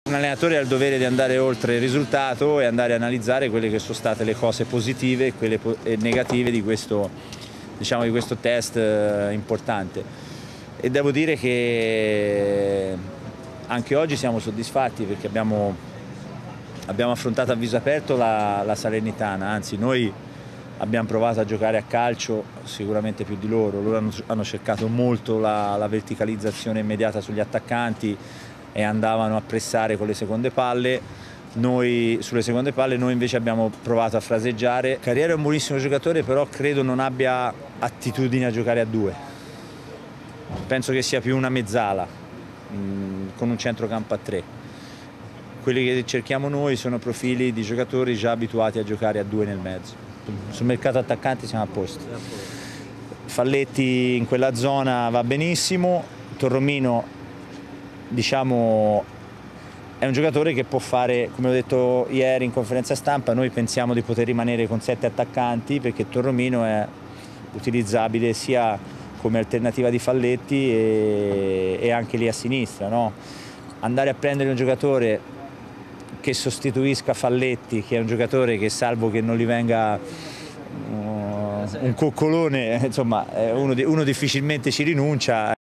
Un allenatore ha il dovere di andare oltre il risultato e andare a analizzare quelle che sono state le cose positive e quelle negative di questo, diciamo, di questo test importante. E devo dire che anche oggi siamo soddisfatti perché abbiamo affrontato a viso aperto la Salernitana, anzi noi abbiamo provato a giocare a calcio sicuramente più di loro, hanno cercato molto la verticalizzazione immediata sugli attaccanti e andavano a pressare con le seconde palle. Sulle seconde palle noi invece abbiamo provato a fraseggiare. Carriero è un buonissimo giocatore, però credo non abbia attitudine a giocare a due. Penso che sia più una mezzala, con un centrocampo a tre. Quelli che cerchiamo noi sono profili di giocatori già abituati a giocare a due nel mezzo. Sul mercato attaccanti siamo a posto. Falletti in quella zona va benissimo, Torromino diciamo è un giocatore che può fare, come ho detto ieri in conferenza stampa, noi pensiamo di poter rimanere con 7 attaccanti perché Torromino è utilizzabile sia come alternativa di Falletti e anche lì a sinistra, no? Andare a prendere un giocatore che sostituisca Falletti, che è un giocatore che salvo che non gli venga un coccolone, insomma uno difficilmente ci rinuncia.